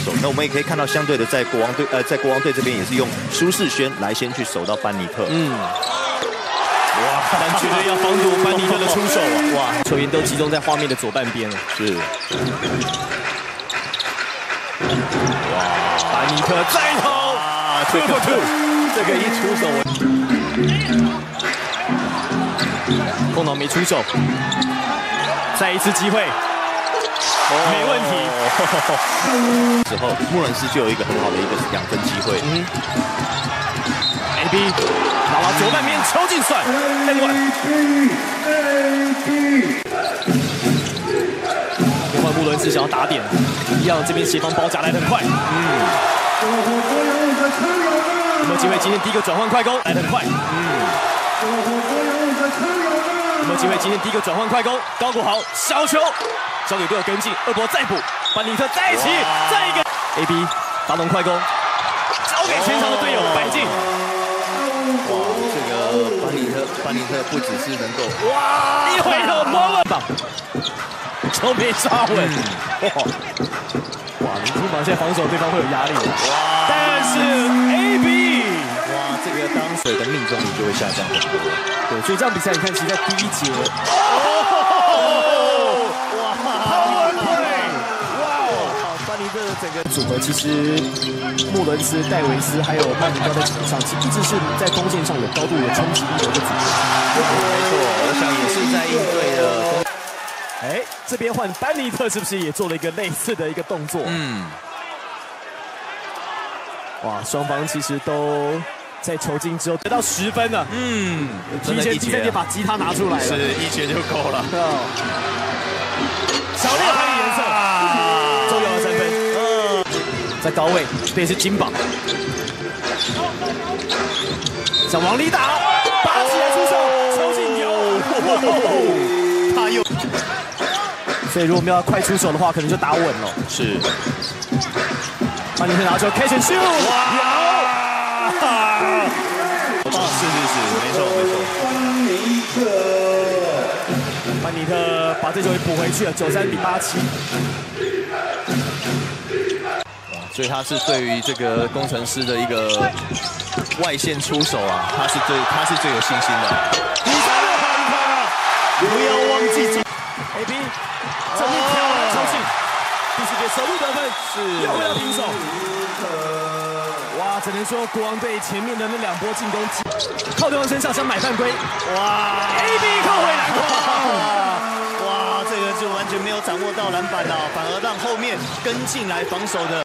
守。那我们也可以看到，相对的在国王队这边也是用舒适轩来先去守到班尼特。 哇，但绝对要防堵班尼特的出手啊！哇，球员都集中在画面的左半边了。 是。 哇，班尼特再投，2 for 2，这个一出手，空档没出手，再一次机会，没问题。 之后，穆伦斯就有一个很好的一个2分机会。 AB 打到左半边，球进算，另外。另外，穆伦斯想要打点，一样这边协防包夹来得很快。有没有机会？今天第一个转换快攻来得很快。有没有机会？今天第一个转换快攻，高国豪小球交给队友跟进，2波再补，班尼特在一起，再一个 AB 发动快攻，交给前场的队友摆进。 哇，这个班尼特不只是能够哇，一回合摸了棒，球没抓稳。哇，林金宝现在防守对方会有压力。哇，但是 AB， 哇，这个当水的命中率就会下降很多。 对，所以这样比赛你看，其实在第一节，哇，班尼特的整个组合，其实穆伦斯、戴维斯还有曼尼高在场上，其实一直是在锋线上有高度有冲击力的一个组合。 没错，我想也是在应对的。 哎，这边换班尼特是不是也做了一个类似的一个动作？哇，双方其实都在球进之后得到10分了。提前第3节把吉他拿出来了， 是1节就够了。 小六还有颜色，周游的3分。在高位，这也是金宝，想往里打，拔起来出手，球进球。他又，所以如果我们要快出手的话，可能就打稳了。 是。 班尼特拿球 catch and shoot， 哇！ 是，没错。 班尼特把这球也补回去了，93比87。 所以他是对于这个工程师的一个外线出手啊，他是最有信心的。 你看他，不要忘记 AB 正面挑了球进，第4节首度得分，是又回到平手。哇，只能说国王队前面的那2波进攻，靠对方身上想买犯规。哇 ，AB 扣回篮筐。 哇，这个就完全没有掌握到篮板了，反而让后面跟进来防守的。